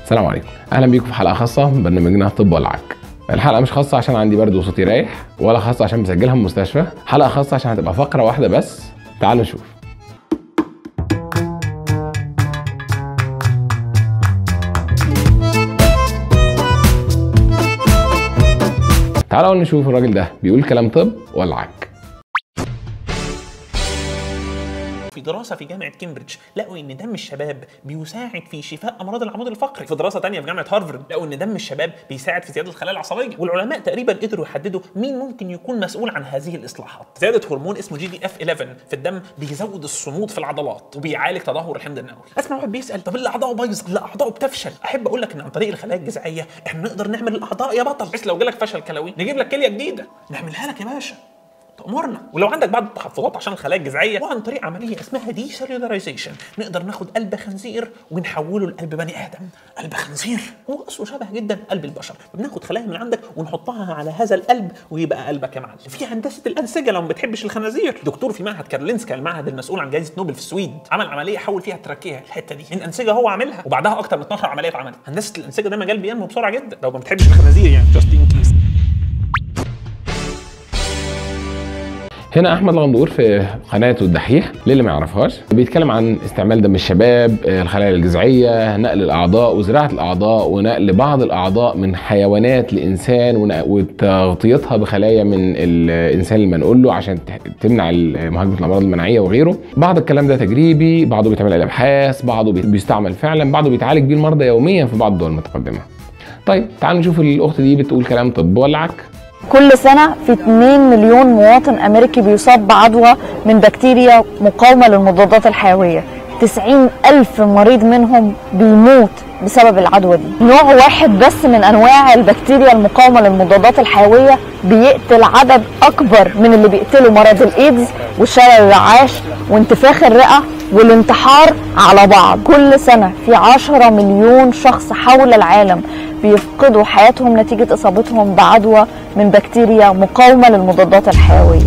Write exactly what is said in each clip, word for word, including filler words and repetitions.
السلام عليكم، اهلا بيكم في حلقه خاصه من برنامجنا طب ولا عك. الحلقه مش خاصه عشان عندي برد وصوتي رايح، ولا خاصه عشان بسجلها من المستشفى، حلقه خاصه عشان هتبقى فقره واحده بس. تعالوا نشوف. تعالوا نشوف الراجل ده بيقول كلام طب ولا عك. في دراسة في جامعة كامبريدج لقوا إن دم الشباب بيساعد في شفاء أمراض العمود الفقري. في دراسة تانية في جامعة هارفارد لقوا إن دم الشباب بيساعد في زيادة الخلايا العصبية. والعلماء تقريبا قدروا يحددوا مين ممكن يكون مسؤول عن هذه الإصلاحات. زيادة هرمون اسمه جي دي اف إحداشر في الدم بيزود الصمود في العضلات وبيعالج تدهور الحمض النووي. اسمع واحد بيسأل طب اللي أعضائه بايظة، اللي أعضائه بتفشل، أحب أقول لك إن عن طريق الخلايا الجذعية إحنا نقدر نعمل الأعضاء يا بطل، بس لو جالك فشل كلوي نجيب لك كلية جديدة نعملها لك يا باشا. تأمرنا. ولو عندك بعض التحفظات عشان الخلايا الجذعيه، وعن طريق عمليه اسمها دي سيلولاريزيشن نقدر ناخد قلب خنزير ونحوله لقلب بني ادم. قلب خنزير هو اصله شبه جدا قلب البشر، بناخد خلايا من عندك ونحطها على هذا القلب ويبقى قلبك يا معلم. في هندسه الانسجه لو ما بتحبش الخنازير، دكتور في معهد كارولينسكا المعهد المسؤول عن جائزه نوبل في السويد عمل عمليه حول فيها التراكيه الحته دي من انسجه هو عاملها، وبعدها اكتر من اتناشر عمليه اتعملت. هندسه الانسجه ده مجال بينمو بسرعه جدا لو ما بتحبش الخنازير يعني جاست ان كيس. هنا احمد الغندور في قناته الدحيح، للي ما يعرفهاش بيتكلم عن استعمال دم الشباب، الخلايا الجذعيه، نقل الاعضاء وزراعه الاعضاء ونقل بعض الاعضاء من حيوانات لانسان وتغطيتها بخلايا من الانسان المنقول له عشان تمنع مهاجمه الامراض المناعيه وغيره. بعض الكلام ده تجريبي، بعضه بيتعمل عليه ابحاث، بعضه بيستعمل فعلا، بعضه بيتعالج بيه المرضى يوميا في بعض الدول المتقدمه. طيب تعالوا نشوف الاخت دي بتقول كلام طب ولا عك. كل سنة في اتنين مليون مواطن أمريكي بيصاب بعدوى من بكتيريا مقاومة للمضادات الحيوية. تسعين ألف مريض منهم بيموت بسبب العدوى دي. نوع واحد بس من أنواع البكتيريا المقاومة للمضادات الحيوية بيقتل عدد أكبر من اللي بيقتلوا مرض الإيدز والشلل الرعاش وانتفاخ الرئة والانتحار على بعض. كل سنة في عشرة مليون شخص حول العالم بيفقدوا حياتهم نتيجة إصابتهم بعدوى من بكتيريا مقاومة للمضادات الحيوية.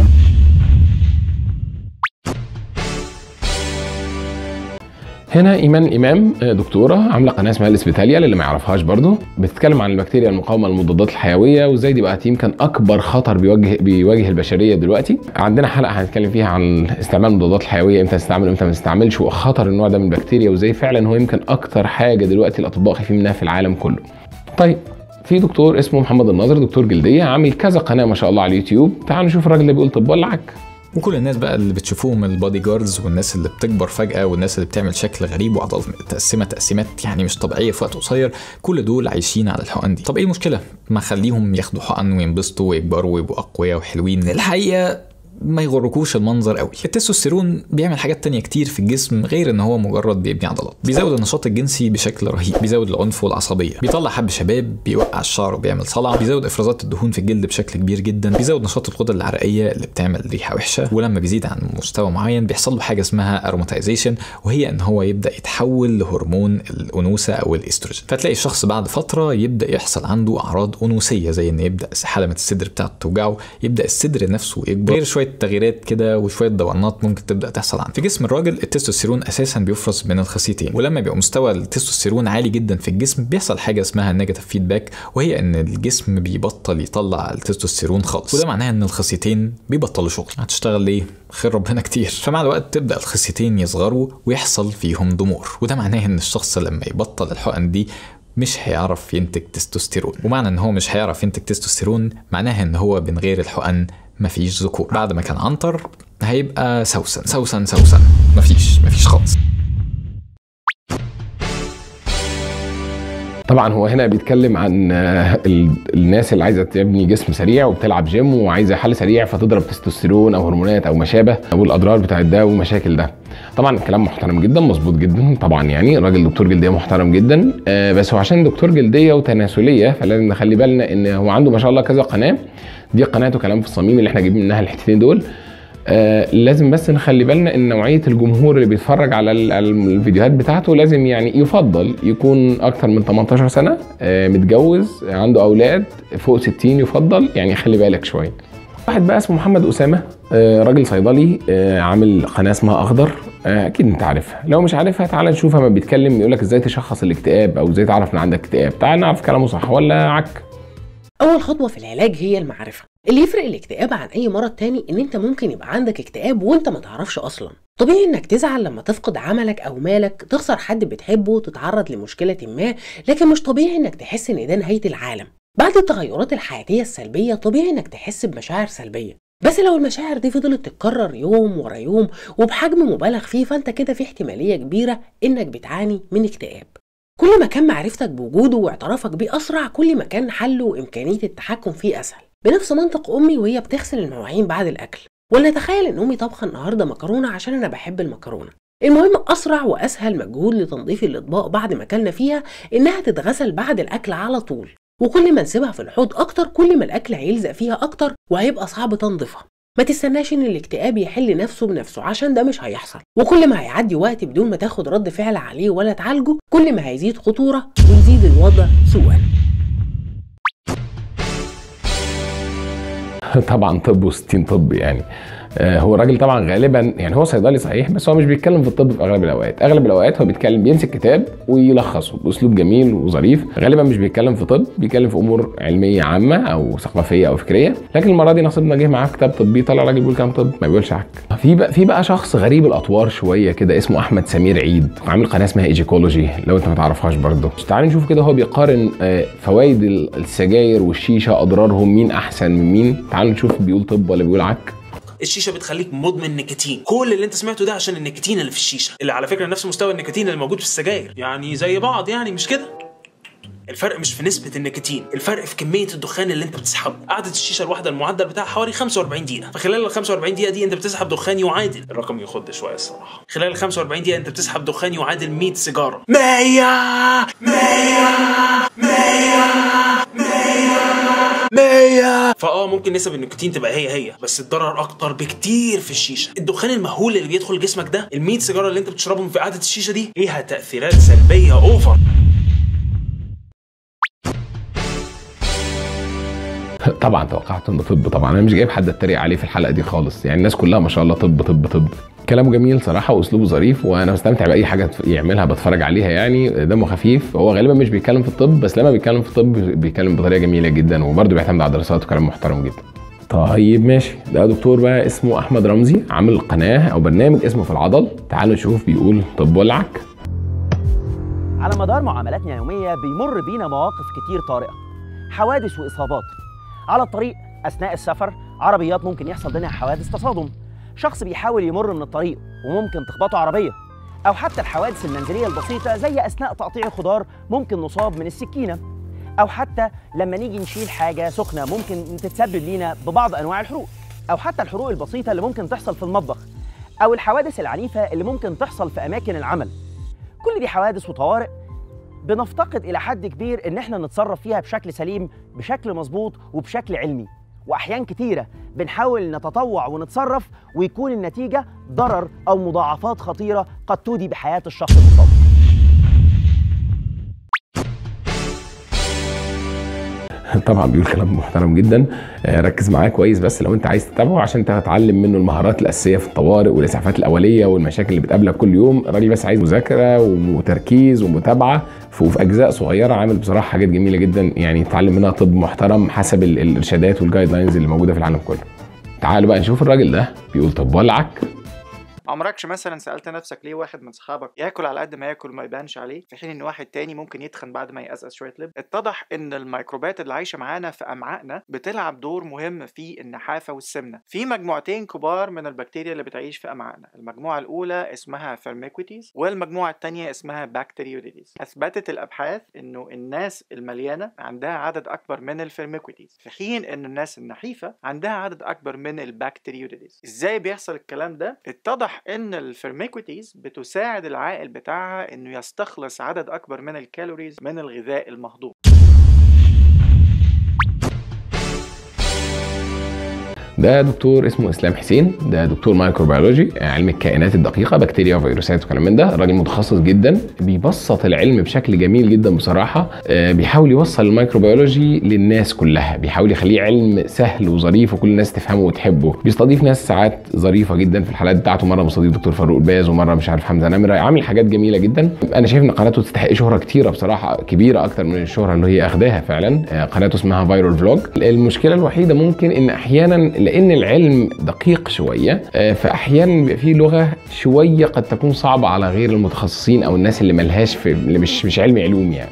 هنا ايمان امام دكتوره عامله قناه اسمها الاسبيتاليا للي ما يعرفهاش برضو، بتتكلم عن البكتيريا المقاومه للمضادات الحيويه وازاي دي بقت يمكن اكبر خطر بيواجه بيواجه البشريه دلوقتي. عندنا حلقه هنتكلم فيها عن استعمال المضادات الحيويه، امتى نستعمل وامتى ما نستعملش، وخطر النوع ده من البكتيريا وازاي فعلا هو يمكن اكتر حاجه دلوقتي الاطباء خايفين منها في العالم كله. طيب في دكتور اسمه محمد الناظر، دكتور جلديه، عامل كذا قناه ما شاء الله على اليوتيوب. تعالوا نشوف الراجل اللي بيقول طب ولا عك. وكل الناس بقى اللي بتشوفوهم البادي جاردز والناس اللي بتكبر فجأة والناس اللي بتعمل شكل غريب وعضلات متقسمة تقسيمات يعني مش طبيعية في وقت قصير، كل دول عايشين على الحقن دي. طب ايه المشكلة؟ ما خليهم ياخدوا حقن وينبسطوا ويكبروا ويبقوا أقوياء وحلوين. الحقيقة ما يغركوش المنظر قوي. التستوستيرون بيعمل حاجات تانية كتير في الجسم غير ان هو مجرد بيبني عضلات. بيزود النشاط الجنسي بشكل رهيب، بيزود العنف والعصبيه، بيطلع حب شباب، بيوقع الشعر وبيعمل صلع، بيزود افرازات الدهون في الجلد بشكل كبير جدا، بيزود نشاط الغدد العرقيه اللي بتعمل ريحه وحشه، ولما بيزيد عن مستوى معين بيحصل له حاجه اسمها اروماتيزيشن، وهي ان هو يبدا يتحول لهرمون الانوثه او الاستروجين. فتلاقي الشخص بعد فتره يبدا يحصل عنده اعراض انوثيه زي ان يبدا حلمه الصدر بتاعته توجعه، يبدا الصدر نفسه يكبر، غير شويه تغييرات كده وشويه دورانات ممكن تبدا تحصل عنده. في جسم الراجل التستوستيرون اساسا بيفرز من الخصيتين، ولما بيبقى مستوى التستوستيرون عالي جدا في الجسم بيحصل حاجه اسمها نيجاتيف فيدباك، وهي ان الجسم بيبطل يطلع التستوستيرون خالص، وده معناه ان الخصيتين بيبطلوا شغل. هتشتغل ليه؟ خير ربنا كتير. فمع الوقت تبدا الخصيتين يصغروا ويحصل فيهم ضمور، وده معناه ان الشخص لما يبطل الحقن دي مش هيعرف ينتج تستوستيرون. ومعنى ان هو مش هيعرف ينتج تستوستيرون معناها ان هو من غير الحقن مفيش ذكور. بعد ما كان عنتر هيبقى سوسن سوسن سوسن، مفيش مفيش خالص. طبعا هو هنا بيتكلم عن الناس اللي عايزه تبني جسم سريع وبتلعب جيم وعايزه حل سريع فتضرب تستوستيرون او هرمونات او ما شابه، والاضرار بتاعت ده والمشاكل ده. طبعا كلام محترم جدا، مظبوط جدا طبعا، يعني الراجل دكتور جلديه محترم جدا، بس هو عشان دكتور جلديه وتناسليه فلازم نخلي بالنا ان هو عنده ما شاء الله كذا قناه. دي قناته كلام في الصميم اللي احنا جايبين منها الحتتين دول. آه لازم بس نخلي بالنا ان نوعيه الجمهور اللي بيتفرج على الفيديوهات بتاعته لازم يعني يفضل يكون اكتر من تمنتاشر سنه، آه متجوز، عنده اولاد فوق ستين يفضل، يعني خلي بالك شويه. واحد بقى اسمه محمد اسامه، آه راجل صيدلي، آه عامل قناه اسمها اخضر، اكيد انت عارفها، لو مش عارفها تعال نشوفها. ما بيتكلم يقول لك ازاي تشخص الاكتئاب او ازاي تعرف ان عندك اكتئاب. تعال نعرف كلامه صح ولا عك. اول خطوه في العلاج هي المعرفه. اللي يفرق الاكتئاب عن اي مرض تاني ان انت ممكن يبقى عندك اكتئاب وانت ما تعرفش اصلا. طبيعي انك تزعل لما تفقد عملك او مالك، تخسر حد بتحبه، تتعرض لمشكله ما، لكن مش طبيعي انك تحس ان ده نهايه العالم. بعد التغيرات الحياتيه السلبيه طبيعي انك تحس بمشاعر سلبيه، بس لو المشاعر دي فضلت تتكرر يوم ورا يوم وبحجم مبالغ فيه فانت كده في احتماليه كبيره انك بتعاني من اكتئاب. كل ما كان معرفتك بوجوده واعترافك بيه اسرع، كل ما كان حله وامكانيه التحكم فيه اسهل. بنفس منطق امي وهي بتغسل المواعين بعد الاكل، ولا تخيل ان امي طبخه النهارده مكرونه عشان انا بحب المكرونه. المهم اسرع واسهل مجهود لتنظيف الاطباق بعد ما اكلنا فيها انها تتغسل بعد الاكل على طول، وكل ما نسيبها في الحوض اكتر كل ما الاكل هيلزق فيها اكتر وهيبقى صعب تنظيفها. ما تستناش ان الاكتئاب يحل نفسه بنفسه عشان ده مش هيحصل، وكل ما هيعدي وقت بدون ما تاخد رد فعل عليه ولا تعالجه كل ما هيزيد خطوره ويزيد الوضع سوءا. طبعا طب وستين طب يعني. آه هو الراجل طبعا غالبا يعني هو صيدلي صحيح، بس هو مش بيتكلم في الطب في اغلب الاوقات. اغلب الاوقات هو بيتكلم بيمسك كتاب ويلخصه باسلوب جميل وظريف. غالبا مش بيتكلم في طب، بيتكلم في امور علميه عامه او ثقافيه او فكريه. لكن المره دي نصيبنا جه معاه كتاب طبي، طلع راجل بيقول كلام طب ما بيقولش عك. في بقى في بقى شخص غريب الاطوار شويه كده اسمه احمد سمير عيد، عامل قناه اسمها ايجيكولوجي لو انت ما تعرفهاش برضه. تعال نشوف كده هو بيقارن آه فوائد السجاير والشيشه، اضرارهم مين احسن من مين. تعال نشوف بيقول طب ولا بيقول عك. الشيشه بتخليك مدمن نيكوتين. كل اللي انت سمعته ده عشان النيكوتين اللي في الشيشه، اللي على فكره نفس مستوى النيكوتين اللي موجود في السجاير، يعني زي بعض يعني، مش كده؟ الفرق مش في نسبة النيكوتين، الفرق في كمية الدخان اللي انت بتسحبه. قعدة الشيشة الواحدة المعدل بتاعها حوالي خمسة وأربعين دقيقة، فخلال ال خمسة وأربعين دقيقة دي انت بتسحب دخان يعادل، الرقم يخض شوية الصراحة، خلال ال خمسة وأربعين دقيقة انت بتسحب دخان يعادل مية سيجارة. مية مية مية مية مية. فاه ممكن نسب النيكوتين تبقى هي هي، بس الضرر اكتر بكتير في الشيشة. الدخان المهول اللي بيدخل جسمك ده، ال مية سيجارة اللي انت بتشربهم في قعدة الشيشة دي، ليها تأثيرات سلبية اوفر. طبعا توقعت انه طب. طبعا انا مش جايب حد اتريق عليه في الحلقه دي خالص، يعني الناس كلها ما شاء الله طب طب طب. كلامه جميل صراحه واسلوبه ظريف، وانا بستمتع باي حاجه يعملها بتفرج عليها، يعني دمه خفيف. هو غالبا مش بيتكلم في الطب، بس لما بيتكلم في الطب بيتكلم بطريقه جميله جدا، وبرده بيعتمد على دراسات وكلام محترم جدا. طيب ماشي، ده دكتور بقى اسمه احمد رمزي، عامل قناه او برنامج اسمه في العضل. تعالوا نشوف بيقول طب ولا عك. على مدار معاملاتنا اليوميه بيمر بينا مواقف كتير طارئه، حوادث واصابات على الطريق. اثناء السفر عربيات ممكن يحصل بينها حوادث تصادم، شخص بيحاول يمر من الطريق وممكن تخبطه عربيه، او حتى الحوادث المنزليه البسيطه زي اثناء تقطيع الخضار ممكن نصاب من السكينه، او حتى لما نيجي نشيل حاجه سخنه ممكن تتسبب لينا ببعض انواع الحروق، او حتى الحروق البسيطه اللي ممكن تحصل في المطبخ، او الحوادث العنيفه اللي ممكن تحصل في اماكن العمل. كل دي حوادث وطوارئ بنفتقد الى حد كبير ان احنا نتصرف فيها بشكل سليم، بشكل مظبوط وبشكل علمي، واحيان كتيره بنحاول نتطوع ونتصرف ويكون النتيجه ضرر او مضاعفات خطيره قد تودي بحياه الشخص المصاب. طبعا بيقول كلام محترم جدا، ركز معاه كويس بس لو انت عايز تتابعه عشان تتعلم منه المهارات الاساسيه في الطوارئ والاسعافات الاوليه والمشاكل اللي بتقابلك كل يوم. الراجل بس عايز مذاكره وتركيز ومتابعه وفي اجزاء صغيره، عامل بصراحه حاجات جميله جدا يعني تتعلم منها طب محترم حسب الارشادات والجايد لاينز اللي موجوده في العالم كله. تعالوا بقى نشوف الراجل ده بيقول طب ولا عك. عمركش مثلا سألت نفسك ليه واحد من صحابك ياكل على قد ما ياكل ما يبانش عليه، في حين ان واحد تاني ممكن يتخن بعد ما يقزقز شويه لب؟ اتضح ان الميكروبات اللي عايشه معانا في امعائنا بتلعب دور مهم في النحافه والسمنه. في مجموعتين كبار من البكتيريا اللي بتعيش في امعائنا، المجموعه الاولى اسمها فيرميكويتيز والمجموعه الثانيه اسمها بكتيريوديتيز. اثبتت الابحاث انه الناس المليانه عندها عدد اكبر من الفيرميكويتيز، في حين ان الناس النحيفه عندها عدد اكبر من البكتيريوديتيز. ازاي بيحصل الكلام ده؟ اتضح ان الفيرميكويتيز بتساعد العائل بتاعها انه يستخلص عدد اكبر من الكالوريز من الغذاء المهضوم. ده دكتور اسمه اسلام حسين، ده دكتور مايكروبيولوجي، علم الكائنات الدقيقه، بكتيريا وفيروسات وكلام من ده. الراجل متخصص جدا، بيبسط العلم بشكل جميل جدا بصراحه. بيحاول يوصل الميكروبيولوجي للناس كلها، بيحاول يخليه علم سهل وظريف وكل الناس تفهمه وتحبه. بيستضيف ناس ساعات ظريفه جدا في الحلقات بتاعته، مره مستضيف دكتور فاروق الباز، ومره مش عارف حمزه نمره، عامل حاجات جميله جدا. انا شايف ان قناته تستحق شهره كتيره بصراحه، كبيره اكتر من الشهره اللي هي اخداها فعلا. قناته اسمها فايرال فلوج. المشكله الوحيده ممكن ان احيانا لان العلم دقيق شويه، فاحيانا بيبقى فيه لغه شويه قد تكون صعبه على غير المتخصصين او الناس اللي ملهاش في اللي مش مش علمي علوم يعني.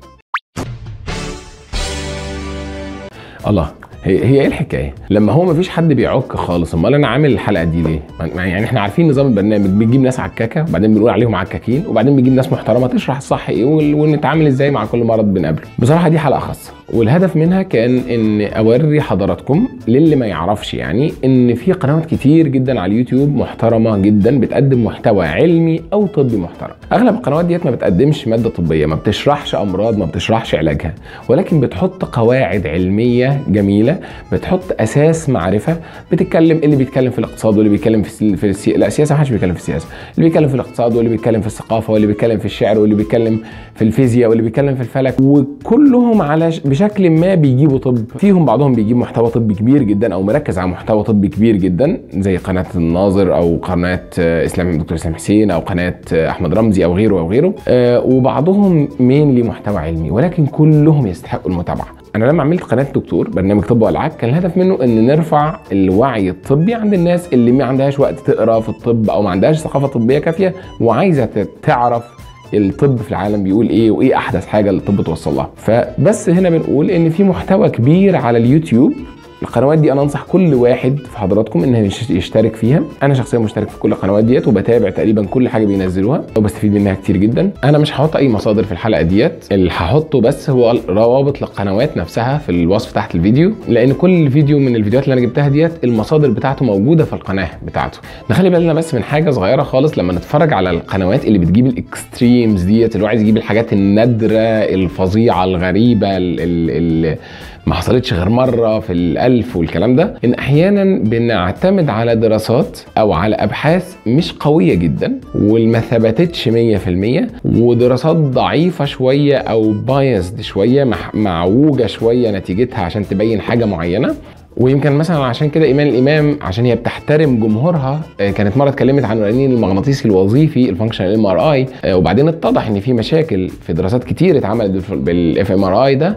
الله، هي هي ايه الحكايه؟ لما هو مفيش حد بيعك خالص، امال انا عامل الحلقه دي ليه؟ يعني احنا عارفين نظام البرنامج، بنجيب ناس عكاكه وبعدين بنقول عليهم عكاكين، وبعدين بنجيب ناس محترمه تشرح الصح ايه ونتعامل ازاي مع كل مرض بنقابله. بصراحه دي حلقه خاصه، والهدف منها كان ان اوري حضراتكم للي ما يعرفش يعني ان في قنوات كتير جدا على اليوتيوب محترمه جدا بتقدم محتوى علمي او طبي محترم. اغلب القنوات ديت ما بتقدمش ماده طبيه، ما بتشرحش امراض، ما بتشرحش علاجها، ولكن بتحط قواعد علميه جميله، بتحط اساس معرفه، بتتكلم اللي بيتكلم في الاقتصاد واللي بيتكلم في في السي... لا السياسه، ما حدش بيتكلم في السياسه، اللي بيتكلم في الاقتصاد واللي بيتكلم في الثقافه واللي بيتكلم في الشعر واللي بيتكلم في الفيزياء واللي بيتكلم في الفلك، وكلهم على بشكل ما بيجيبوا طب. فيهم بعضهم بيجيب محتوى طبي كبير جدا او مركز على محتوى طبي كبير جدا، زي قناه الناظر او قناه اسلام دكتور اسلام حسين او قناه احمد رمزي او غيره او غيره، آه وبعضهم مين ليه محتوى علمي، ولكن كلهم يستحقوا المتابعه. انا لما عملت قناه دكتور برنامج طب والعاب، كان الهدف منه ان نرفع الوعي الطبي عند الناس اللي ما عندهاش وقت تقرا في الطب او ما عندهاش ثقافه طبيه كافيه وعايزه تعرف الطب في العالم بيقول ايه وايه احدث حاجه الطب توصل لها. فبس هنا بنقول ان في محتوى كبير على اليوتيوب. القنوات دي انا انصح كل واحد في حضراتكم انه يشترك فيها. انا شخصيا مشترك في كل القنوات ديت وبتابع تقريبا كل حاجه بينزلوها وبستفيد منها كتير جدا. انا مش هحط اي مصادر في الحلقه ديت، اللي هحطه بس هو روابط للقنوات نفسها في الوصف تحت الفيديو، لان كل فيديو من الفيديوهات اللي انا جبتها ديت المصادر بتاعته موجوده في القناه بتاعته. نخلي بالنا بس من حاجه صغيره خالص لما نتفرج على القنوات اللي بتجيب الاكستريمز ديت، اللي هو عايز يجيب الحاجات النادره الفظيعه الغريبه اللي ما حصلتش غير مره في الالف والكلام ده، ان احيانا بنعتمد على دراسات او على ابحاث مش قويه جدا وما ثبتتش مية في المية، ودراسات ضعيفه شويه او بايزد شويه، معوجه شويه نتيجتها عشان تبين حاجه معينه. ويمكن مثلا عشان كده ايمان الامام عشان هي بتحترم جمهورها كانت مره اتكلمت عن الرنين المغناطيسي الوظيفي الفانكشنال ام ار اي، وبعدين اتضح ان في مشاكل في دراسات كتير اتعملت بالاف ام ار اي ده،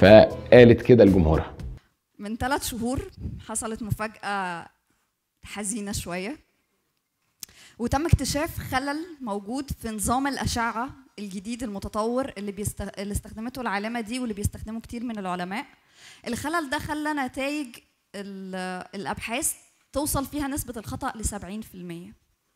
فقالت كده لجمهورها. من ثلاث شهور حصلت مفاجاه حزينه شويه، وتم اكتشاف خلل موجود في نظام الاشعه الجديد المتطور اللي, بيست... اللي استخدمته العالمه دي واللي بيستخدمه كتير من العلماء. الخلل ده خلى نتائج الابحاث توصل فيها نسبه الخطا ل سبعين في المية.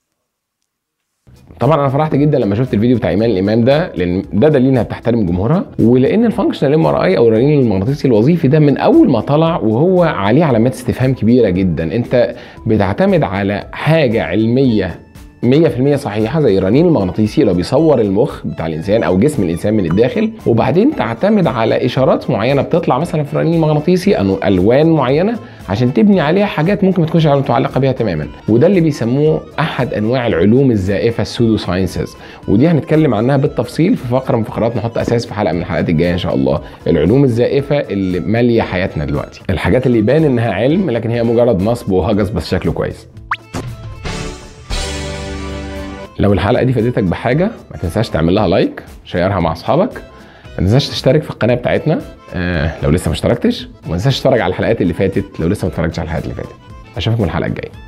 طبعا انا فرحت جدا لما شفت الفيديو بتاع ايمان الامام ده، لان ده دليل انها بتحترم جمهورها، ولان الفانكشنال ام ار اي او الرنين المغناطيسي الوظيفي ده من اول ما طلع وهو عليه علامات استفهام كبيره جدا. انت بتعتمد على حاجه علميه مية في المية صحيحه زي الرنين المغناطيسي اللي بيصور المخ بتاع الانسان او جسم الانسان من الداخل، وبعدين تعتمد على اشارات معينه بتطلع مثلا في الرنين المغناطيسي او الوان معينه عشان تبني عليها حاجات ممكن ما تكونش متعلقه بيها تماما. وده اللي بيسموه احد انواع العلوم الزائفه السودو ساينسز، ودي هنتكلم عنها بالتفصيل في فقره من فقرات نحط اساس في حلقه من الحلقات الجايه ان شاء الله. العلوم الزائفه اللي ماليه حياتنا دلوقتي، الحاجات اللي يبان انها علم لكن هي مجرد نصب وهجس بس شكله كويس. لو الحلقه دي فادتك بحاجه ما تنساش تعمل لها لايك، شيرها مع اصحابك، ما تنساش تشترك في القناه بتاعتنا آه لو لسه ما اشتركتش، وما تنساش تتفرج على الحلقات اللي فاتت لو لسه ما اتفرجتش على الحلقات اللي فاتت. اشوفك من الحلقه الجايه.